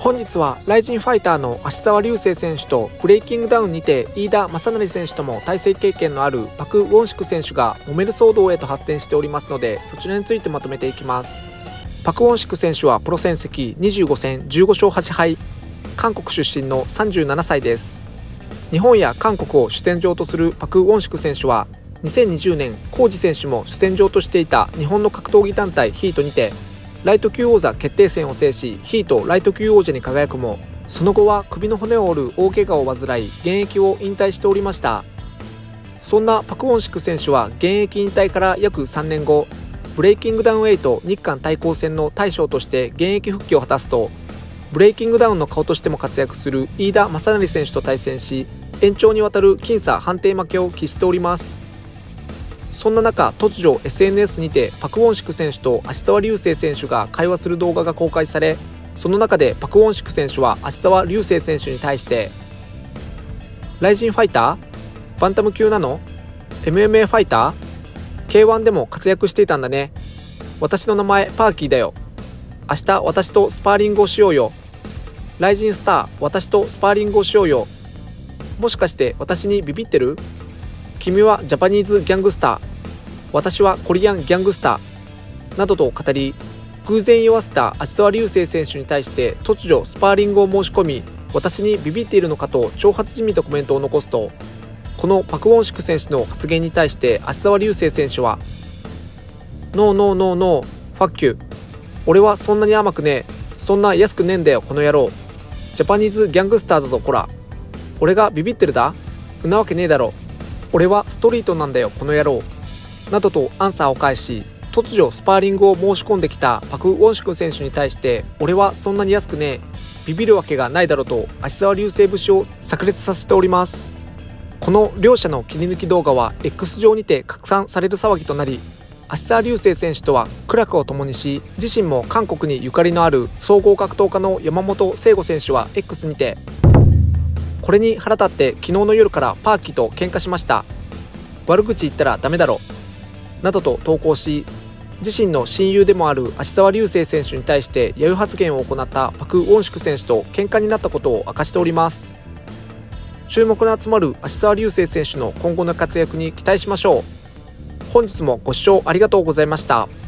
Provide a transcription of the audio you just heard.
本日はライジンファイターの芦澤龍成選手とブレイキングダウンにて飯田正成選手とも対戦経験のあるパク・ウォンシク選手が揉める騒動へと発展しておりますので、そちらについてまとめていきます。パク・ウォンシク選手はプロ戦績25戦15勝8敗、韓国出身の37歳です。日本や韓国を主戦場とするパク・ウォンシク選手は2020年コージ選手も主戦場としていた日本の格闘技団体ヒートにてライト級王座決定戦を制し、ヒートライト級王者に輝くも、その後は首の骨を折る大怪我を患い現役を引退しておりました。そんなパク・ウォンシク選手は現役引退から約3年後、ブレイキングダウン8日韓対抗戦の大将として現役復帰を果たすと、ブレイキングダウンの顔としても活躍する飯田正成選手と対戦し、延長にわたる僅差判定負けを喫しております。そんな中、突如 SNS にてパク・ウォンシク選手と芦澤龍成選手が会話する動画が公開され、その中でパク・ウォンシク選手は芦澤龍成選手に対して「ライジンファイター？バンタム級なの？ MMA ファイター？ K1 でも活躍していたんだね。私の名前パーキーだよ。明日私とスパーリングをしようよ。ライジンスター、私とスパーリングをしようよ。もしかして私にビビってる？君はジャパニーズギャングスター、私はコリアンギャングスター」などと語り、偶然居合わせた芦澤龍成選手に対して突如スパーリングを申し込み、私にビビっているのかと挑発じみたコメントを残すと、このパク・ウォンシク選手の発言に対して芦澤龍成選手は「ノーノーノーノーファッキュー、俺はそんなに甘くねえ、そんな安くねえんだよこの野郎、ジャパニーズギャングスターだぞこら、俺がビビってるだ？んなわけねえだろ、俺はストリートなんだよこの野郎」などとアンサーを返し、突如スパーリングを申し込んできたパク・ウォンシク選手に対して「俺はそんなに安くねえ、ビビるわけがないだろ」と芦澤龍成節を炸裂させております。この両者の切り抜き動画は X 上にて拡散される騒ぎとなり、芦澤龍成選手とは苦楽を共にし、自身も韓国にゆかりのある総合格闘家の山本聖吾選手は X にて「これに腹立って昨日の夜からパーキーと喧嘩しました。悪口言ったらダメだろ」などと投稿し、自身の親友でもある芦澤龍成選手に対して揶揄発言を行ったパク・ウォンシク選手と喧嘩になったことを明かしております。注目の集まる芦澤龍成選手の今後の活躍に期待しましょう。本日もご視聴ありがとうございました。